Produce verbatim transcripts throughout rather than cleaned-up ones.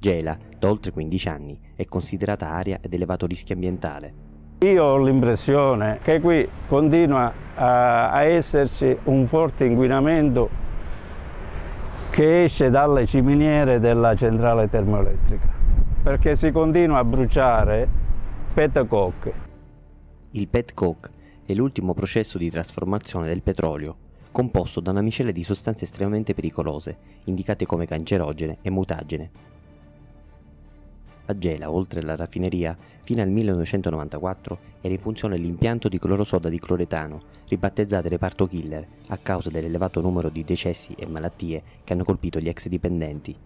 Gela, da oltre quindici anni, è considerata area ad elevato rischio ambientale. Io ho l'impressione che qui continua a, a esserci un forte inquinamento che esce dalle ciminiere della centrale termoelettrica, perché si continua a bruciare petcoke. Il petcoke è l'ultimo processo di trasformazione del petrolio, composto da una miscela di sostanze estremamente pericolose, indicate come cancerogene e mutagene. A Gela, oltre alla raffineria, fino al millenovecentonovantaquattro era in funzione l'impianto di clorosoda di cloretano, ribattezzato reparto killer a causa dell'elevato numero di decessi e malattie che hanno colpito gli ex dipendenti.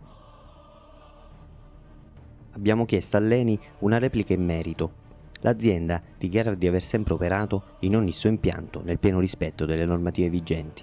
Abbiamo chiesto a l'Eni una replica in merito. L'azienda dichiara di aver sempre operato in ogni suo impianto nel pieno rispetto delle normative vigenti.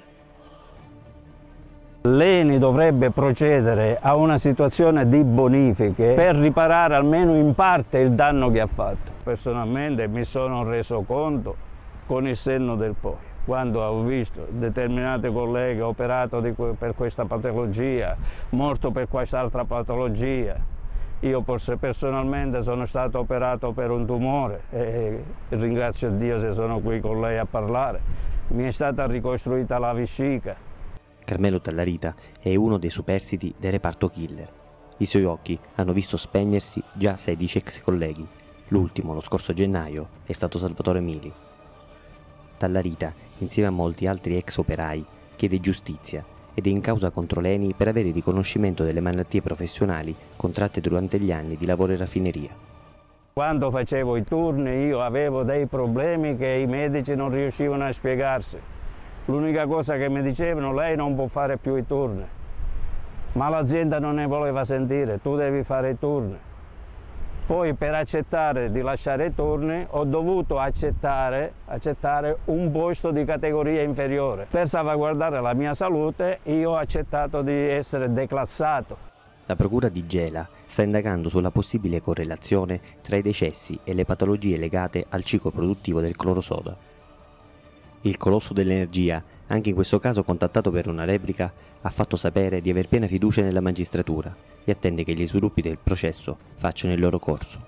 L'Eni dovrebbe procedere a una situazione di bonifiche per riparare almeno in parte il danno che ha fatto. Personalmente mi sono reso conto con il senno del poi, quando ho visto determinate colleghe operato di, per questa patologia, morto per quest'altra patologia. Io personalmente sono stato operato per un tumore e ringrazio Dio se sono qui con lei a parlare. Mi è stata ricostruita la vescica. Carmelo Tallarita è uno dei superstiti del reparto killer. I suoi occhi hanno visto spegnersi già sedici ex colleghi. L'ultimo, lo scorso gennaio, è stato Salvatore Mili. Tallarita, insieme a molti altri ex operai, chiede giustizia ed è in causa contro l'Eni per avere il riconoscimento delle malattie professionali contratte durante gli anni di lavoro in raffineria. Quando facevo i turni io avevo dei problemi che i medici non riuscivano a spiegarsi. L'unica cosa che mi dicevano, lei non può fare più i turni, ma l'azienda non ne voleva sentire, tu devi fare i turni. Poi per accettare di lasciare i turni ho dovuto accettare, accettare un posto di categoria inferiore. Per salvaguardare la mia salute io ho accettato di essere declassato. La procura di Gela sta indagando sulla possibile correlazione tra i decessi e le patologie legate al ciclo produttivo del clorosoda. Il colosso dell'energia, anche in questo caso contattato per una replica, ha fatto sapere di aver piena fiducia nella magistratura e attende che gli sviluppi del processo facciano il loro corso.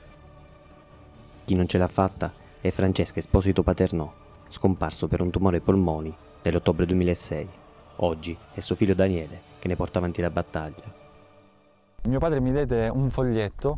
Chi non ce l'ha fatta è Francesca Esposito Paternò, scomparso per un tumore ai polmoni nell'ottobre duemilasei. Oggi è suo figlio Daniele che ne porta avanti la battaglia. Mio padre mi diede un foglietto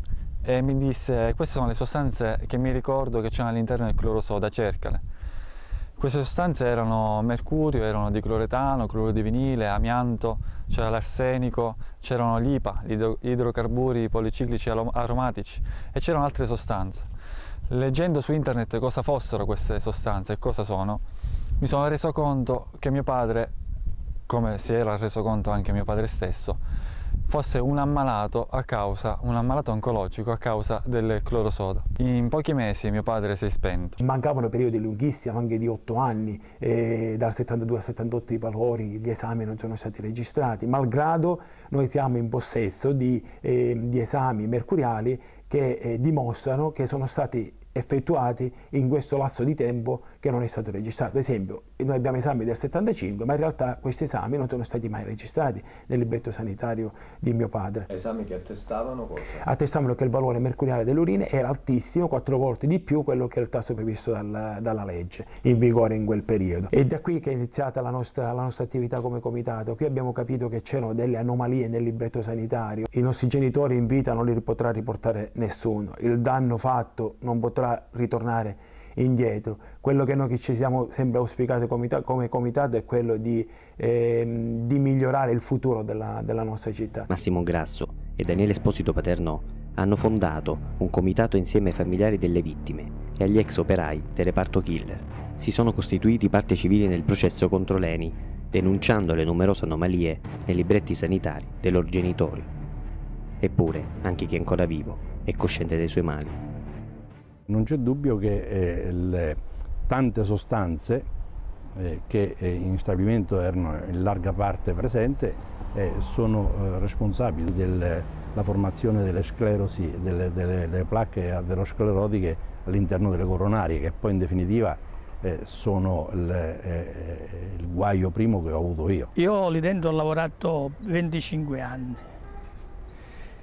e mi disse: queste sono le sostanze che mi ricordo che c'erano all'interno del clorosoda, cercale. Queste sostanze erano mercurio, erano di cloretano, cloro di vinile, amianto, c'era l'arsenico, c'erano l'I P A, gli idrocarburi policiclici aromatici, e c'erano altre sostanze. Leggendo su internet cosa fossero queste sostanze e cosa sono, mi sono reso conto che mio padre, come si era reso conto anche mio padre stesso, fosse un ammalato a causa, un ammalato oncologico a causa del clorosoda. In pochi mesi mio padre si è spento. Mancavano periodi lunghissimi, anche di otto anni, eh, dal settantadue al settantotto i valori, gli esami non sono stati registrati, malgrado noi siamo in possesso di, eh, di esami mercuriali che eh, dimostrano che sono stati effettuati in questo lasso di tempo che non è stato registrato. Ad esempio, noi abbiamo esami del settantacinque, ma in realtà questi esami non sono stati mai registrati nel libretto sanitario di mio padre. Esami che attestavano cosa? Attestavano che il valore mercuriale dell'urina era altissimo, quattro volte di più quello che è il tasso previsto dal, dalla legge in vigore in quel periodo. E da qui che è iniziata la nostra, la nostra attività come comitato. Qui abbiamo capito che c'erano delle anomalie nel libretto sanitario. I nostri genitori in vita non li potrà riportare nessuno. Il danno fatto non potrà ritornare indietro. Quello che noi che ci siamo sempre auspicati come comitato è quello di, eh, di migliorare il futuro della, della nostra città. Massimo Grasso e Daniele Esposito Paternò hanno fondato un comitato insieme ai familiari delle vittime e agli ex operai del reparto killer. Si sono costituiti parte civile nel processo contro l'Eni, denunciando le numerose anomalie nei libretti sanitari dei loro genitori. Eppure, anche chi è ancora vivo è cosciente dei suoi mali. Non c'è dubbio che eh, le tante sostanze eh, che eh, in stabilimento erano in larga parte presenti eh, sono eh, responsabili della formazione delle sclerosi, delle, delle, delle placche aterosclerotiche all'interno delle coronarie, che poi in definitiva eh, sono il, eh, il guaio primo che ho avuto io. Io lì dentro ho lavorato venticinque anni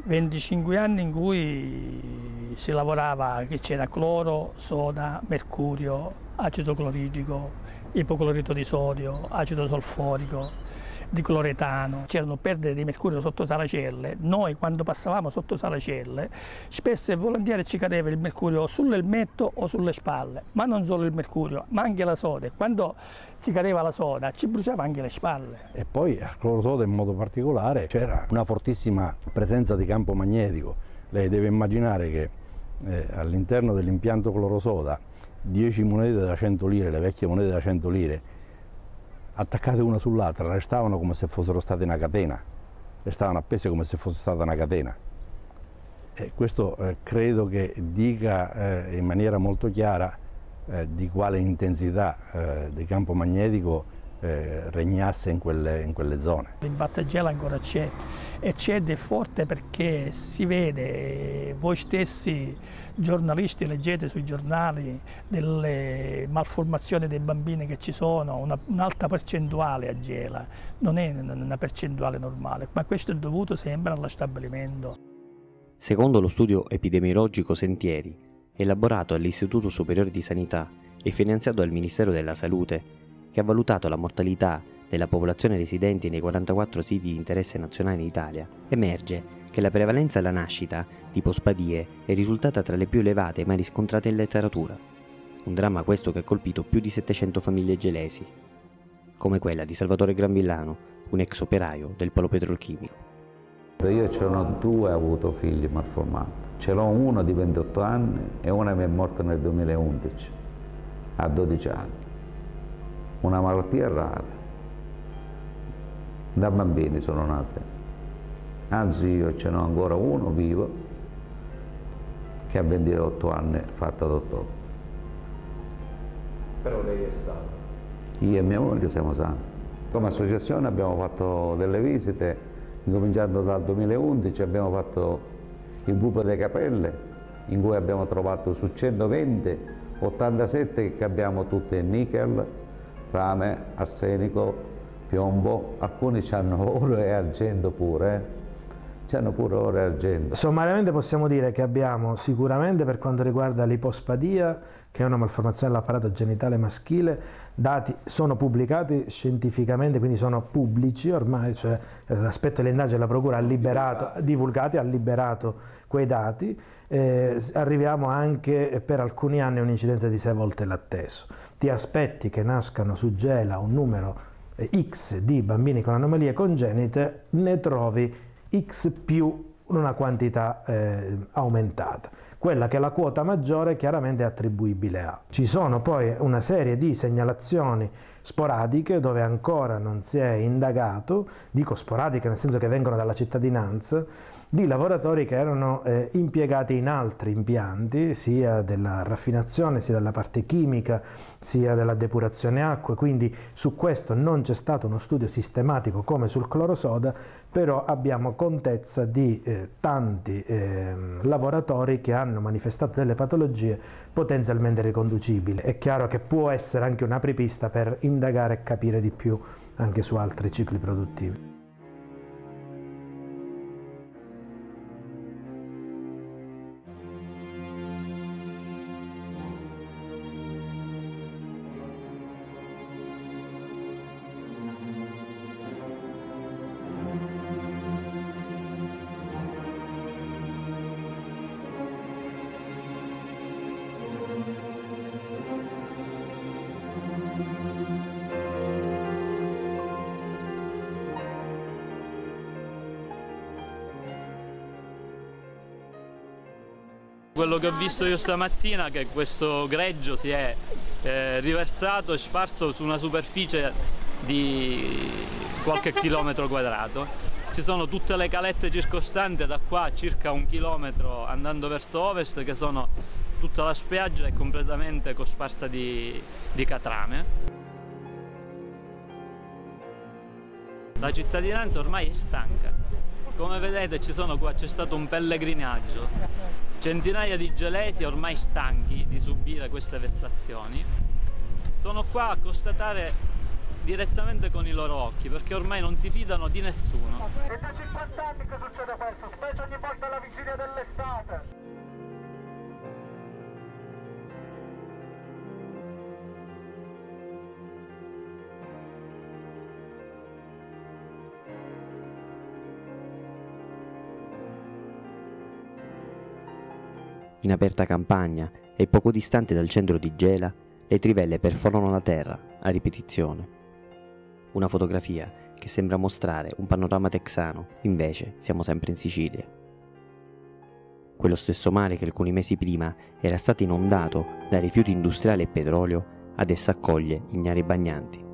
venticinque anni in cui si lavorava, che c'era cloro, soda, mercurio, acido cloridrico, ipoclorito di sodio, acido solforico, di cloretano, c'erano perdite di mercurio sotto Saracelle. Noi quando passavamo sotto Saracelle spesso e volentieri ci cadeva il mercurio sull'elmetto o sulle spalle, ma non solo il mercurio, ma anche la soda. E quando ci cadeva la soda ci bruciava anche le spalle. E poi al clorosoda in modo particolare c'era una fortissima presenza di campo magnetico. Lei deve immaginare che eh, all'interno dell'impianto clorosoda dieci monete da cento lire, le vecchie monete da cento lire, attaccate una sull'altra, restavano come se fossero state una catena, restavano appese come se fosse stata una catena. E questo eh, credo che dica eh, in maniera molto chiara eh, di quale intensità eh, di campo magnetico eh, regnasse in quelle, in quelle zone. Il battagela ancora c'è e c'è ed è forte perché si vede, voi stessi giornalisti leggete sui giornali delle malformazioni dei bambini che ci sono, un'alta percentuale a Gela, non è una percentuale normale, ma questo è dovuto sempre allo stabilimento. Secondo lo studio epidemiologico Sentieri, elaborato all'Istituto Superiore di Sanità e finanziato dal Ministero della Salute, che ha valutato la mortalità della popolazione residente nei quarantaquattro siti di interesse nazionale in Italia, emerge che la prevalenza alla nascita di ipospadie è risultata tra le più elevate mai riscontrate in letteratura. Un dramma questo che ha colpito più di settecento famiglie gelesi, come quella di Salvatore Granvillano, un ex operaio del polo petrolchimico. Io ce n'ho due, ho avuto figli malformati. Ce l'ho uno di ventotto anni e una mi è morta nel duemilaundici, a dodici anni. Una malattia rara. Da bambini sono nate. Anzi, io ce n'ho ancora uno vivo che a ventotto anni fatto dottore. Però lei è sano? Io e mia moglie siamo sani. Come associazione abbiamo fatto delle visite, incominciando dal duemilaundici abbiamo fatto il buco delle capelle, in cui abbiamo trovato su centoventi, ottantasette che abbiamo tutte nickel, rame, arsenico, piombo, alcuni hanno oro e argento pure, eh? C'hanno pure oro e argento. Sommariamente possiamo dire che abbiamo sicuramente, per quanto riguarda l'ipospadia, che è una malformazione dell'apparato genitale maschile, dati sono pubblicati scientificamente, quindi sono pubblici ormai, cioè l'aspetto dell'indagine della procura ha liberato, divulgati, ha liberato quei dati. Eh, arriviamo anche per alcuni anni a un'incidenza di sei volte l'atteso. Ti aspetti che nascano su Gela un numero eh, X di bambini con anomalie congenite, ne trovi X più una quantità eh, aumentata. Quella che è la quota maggiore chiaramente è attribuibile a. Ci sono poi una serie di segnalazioni sporadiche dove ancora non si è indagato, dico sporadiche nel senso che vengono dalla cittadinanza, di lavoratori che erano eh, impiegati in altri impianti, sia della raffinazione, sia della parte chimica, sia della depurazione acque, quindi su questo non c'è stato uno studio sistematico come sul clorosoda, però abbiamo contezza di eh, tanti eh, lavoratori che hanno manifestato delle patologie potenzialmente riconducibili. È chiaro che può essere anche un'apripista per indagare e capire di più anche su altri cicli produttivi. Quello che ho visto io stamattina è che questo greggio si è eh, riversato e sparso su una superficie di qualche chilometro quadrato. Ci sono tutte le calette circostanti da qua circa un chilometro andando verso ovest, che sono tutta la spiaggia è completamente cosparsa di, di catrame. La cittadinanza ormai è stanca. Come vedete ci sono qua, c'è stato un pellegrinaggio. Centinaia di gelesi ormai stanchi di subire queste vessazioni sono qua a constatare direttamente con i loro occhi, perché ormai non si fidano di nessuno. È da cinquanta anni che succede questo, specie ogni volta alla vigilia dell'estate. In aperta campagna e poco distante dal centro di Gela, le trivelle perforano la terra a ripetizione. Una fotografia che sembra mostrare un panorama texano, invece siamo sempre in Sicilia. Quello stesso mare che alcuni mesi prima era stato inondato da rifiuti industriali e petrolio, adesso accoglie ignari bagnanti.